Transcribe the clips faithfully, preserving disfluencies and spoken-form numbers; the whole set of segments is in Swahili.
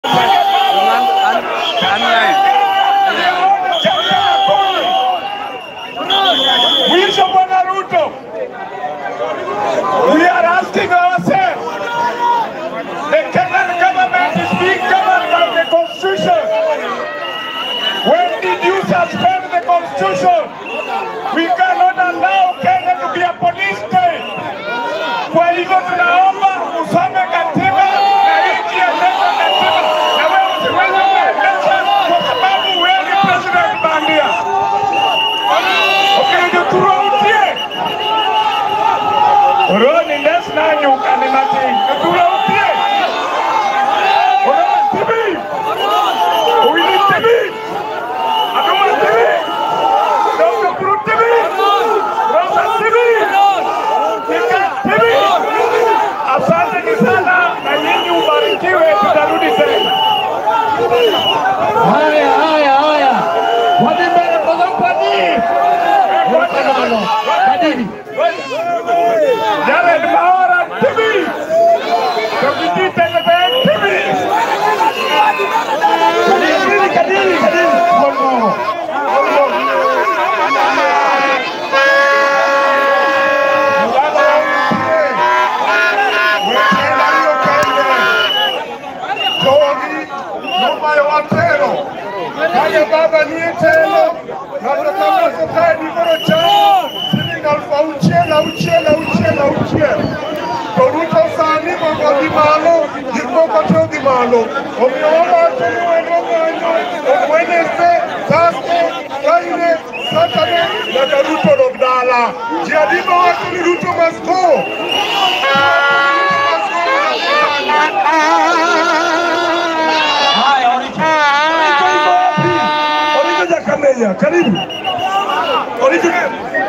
We are asking ourselves, the Kenyan government is being governed by the Constitution. When did you suspend the Constitution? We cannot allow Kenya to be a police state. Kwa hivyo tunaomba usome katiba na nchi endeshe katiba, na wewe usiweze kuendesha kwa sababu wewe ni president bandia. Okay, turuhusie. Roni ndes na nyuka ni mati. Turuhusie. Ona T V. Uili T V. Aduma T V. Dr. Puru T V. Rosa T V. Tika T V. Asante ni sana na nyinyi ubarikiwe, tutarudi tena. Haya haya haya. Wadi mbele kwa zampani. Wakadalo. Kadiri. Jared Mahora T V. Kabiti Television T V. Kadiri kadiri kadiri. Kongo. Kaya baba niye telo, nata kama soka ni koro chao, sini nalfa uche la uche la uche la uche. Toruto sani mama di malo, dirko kato di malo. Omi oma tenu eno kanyo, omwene se, taske, kaine, satane, nata ruto lobdala. Jiadima watu ni ruto masko. Karibu. Original.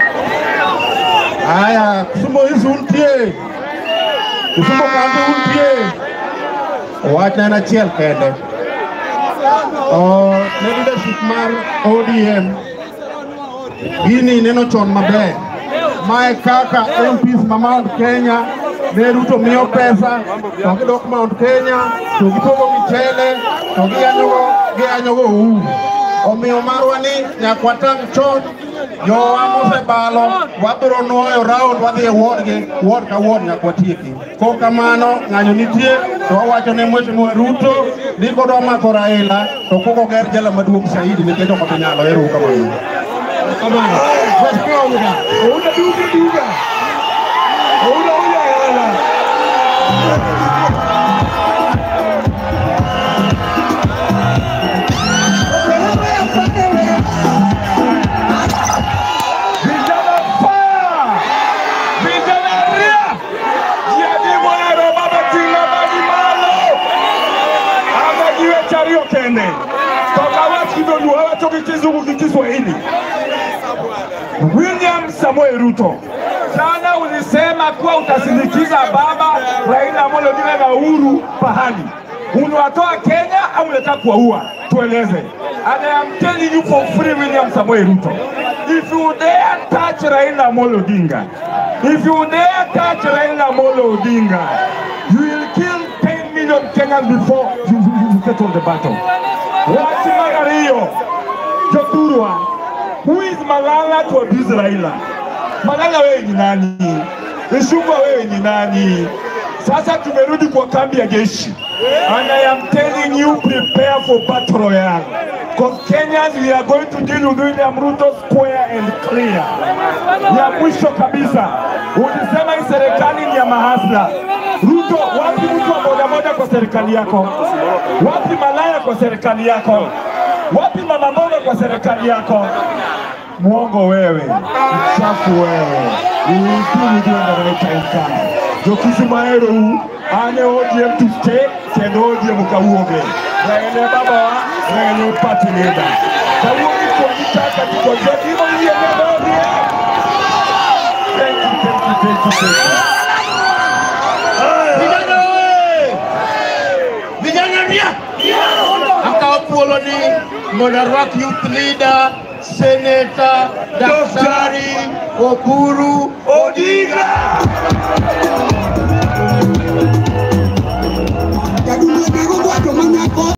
Haya, Kisumu hizi untie. Kisumu kambi untie. Wacha na chiel kende. Oh, leadership mar O D M. Gini neno chon maber. Mae kaka M Ps ma Mount Kenya, ne Ruto miyo pesa, to gidok Mount Kenya, to gipogo michele, to gianyogo, gianyogo uu. Omiyo marwa ni nyakwatang chon, jo amose balo, wabiro nuoyo round wadhi e ward gi, ward ka ward nyakwatieki. Kok kamano, ng'anyo nitie, to wawacho ne Mheshimiwa Ruto, diko dwa mako Raila, to koko ger jela maduong' saidi, nikech ok onyalo, ero kamano. Kamano. Mheshimiwa Muga, ouda duga duga. Ouda ouda yala. William Samoei Ruto, jana ulisema kuwa utasindikiza baba Raila Amolo Odinga na Uhuru pahali. Unawatoa Kenya au unataka kuwaua? Tueleze. And I am telling you for free, William Samoei Ruto, if you dare touch Raila Amolo Odinga, if you dare touch Raila Amolo Odinga, you will kill ten million Kenyans before you, you, you settle the battle. Wati Magario, Joturwa, who is Malala to abuse Raila? Malala wewe ni nani? Isumbua wewe ni nani? Sasa tumerudi kwa kambi ya jeshi. And I am telling you, prepare for battle royale. Because Kenyans, we are going to deal with William Ruto square and clear. Ya mwisho kabisa, ulisema hii serikali ni ya mahasla. Ruto, wapi mtu wa bodaboda kwa serikali yako? Wapi malaya kwa serikali yako? Wapi mama mboga kwa serikali yako? Mwongo wewe, mchafu wewe. Ulipi ndio ndanaita. Jokisi maero huu, ane O D M to stay, kendo O D M ukauoge. Raele baba wa, raele party leader. Kauoge kwa nitaka kikoja, hivyo hiyo ndio O D M. Thank you, thank you, thank you, thank you. Vijana wewe! Vijana ria! Akawapuolo ni Monarch Youth Leader, Senator, Daktari Oburu Odinga!